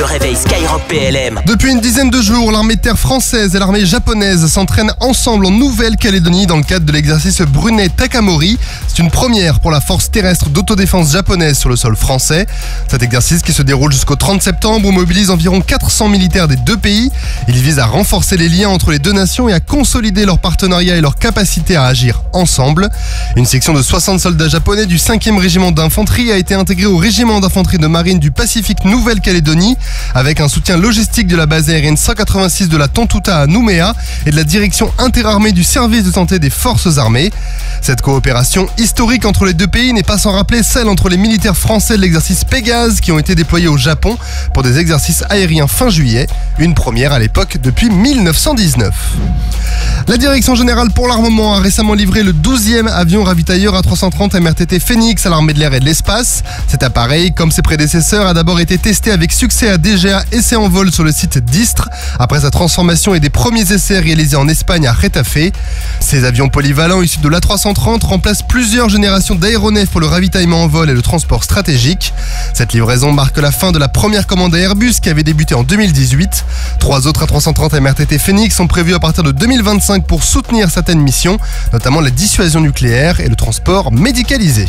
Le réveil Skyrock PLM. Depuis une dizaine de jours, l'armée de terre française et l'armée japonaise s'entraînent ensemble en Nouvelle-Calédonie dans le cadre de l'exercice Brunet Takamori. C'est une première pour la force terrestre d'autodéfense japonaise sur le sol français. Cet exercice, qui se déroule jusqu'au 30 septembre, mobilise environ 400 militaires des deux pays. Il vise à renforcer les liens entre les deux nations et à consolider leur partenariat et leur capacité à agir ensemble. Une section de 60 soldats japonais du 5e régiment d'infanterie a été intégrée au régiment d'infanterie de marine du Pacifique Nouvelle-Calédonie, avec un soutien logistique de la base aérienne 186 de la Tontouta à Nouméa et de la direction interarmée du service de santé des forces armées. Cette coopération historique entre les deux pays n'est pas sans rappeler celle entre les militaires français de l'exercice Pégase qui ont été déployés au Japon pour des exercices aériens fin juillet, une première à l'époque depuis 1919. La Direction Générale pour l'Armement a récemment livré le 12e avion ravitailleur A330 MRTT Phoenix à l'armée de l'air et de l'espace. Cet appareil, comme ses prédécesseurs, a d'abord été testé avec succès à DGA Essai en vol sur le site d'Istres, après sa transformation et des premiers essais réalisés en Espagne à Getafe. Ces avions polyvalents issus de l'A330 remplacent plusieurs générations d'aéronefs pour le ravitaillement en vol et le transport stratégique. Cette livraison marque la fin de la première commande à Airbus qui avait débuté en 2018. 3 autres A330 MRTT Phoenix sont prévus à partir de 2025 pour soutenir certaines missions, notamment la dissuasion nucléaire et le transport médicalisé.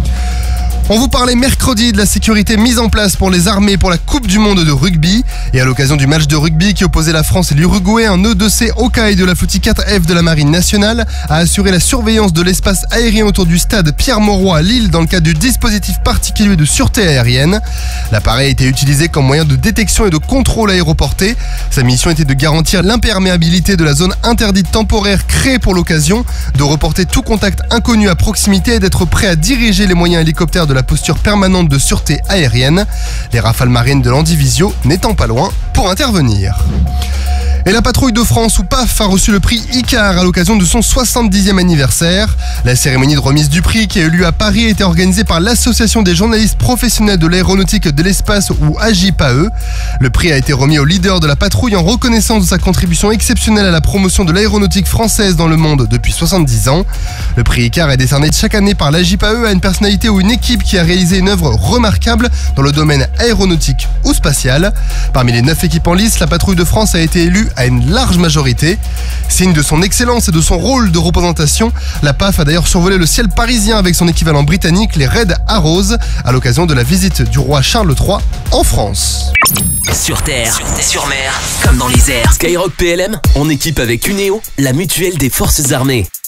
On vous parlait mercredi de la sécurité mise en place pour les armées pour la Coupe du Monde de rugby. Et à l'occasion du match de rugby qui opposait la France et l'Uruguay, un E2C Hawkeye de la flottille 4F de la Marine nationale a assuré la surveillance de l'espace aérien autour du stade Pierre-Mauroy à Lille dans le cadre du dispositif particulier de sûreté aérienne. L'appareil était utilisé comme moyen de détection et de contrôle aéroporté. Sa mission était de garantir l'imperméabilité de la zone interdite temporaire créée pour l'occasion, de reporter tout contact inconnu à proximité et d'être prêt à diriger les moyens hélicoptères de la posture permanente de sûreté aérienne, les rafales marines de l'Andivisio n'étant pas loin pour intervenir. Et la patrouille de France, ou PAF, a reçu le prix Icare à l'occasion de son 70e anniversaire. La cérémonie de remise du prix, qui a eu lieu à Paris, a été organisée par l'Association des journalistes professionnels de l'aéronautique et de l'espace, ou AJPAE. Le prix a été remis au leader de la patrouille en reconnaissance de sa contribution exceptionnelle à la promotion de l'aéronautique française dans le monde depuis 70 ans. Le prix Icare est décerné chaque année par l'AJPAE à une personnalité ou une équipe qui a réalisé une œuvre remarquable dans le domaine aéronautique ou spatial. Parmi les 9 équipes en lice, la patrouille de France a été élue à une large majorité. Signe de son excellence et de son rôle de représentation, la PAF a d'ailleurs survolé le ciel parisien avec son équivalent britannique, les Red Arrows, à l'occasion de la visite du roi Charles III en France. Sur terre, sur mer, comme dans les airs. Skyrock PLM, en équipe avec Uneo, la mutuelle des forces armées.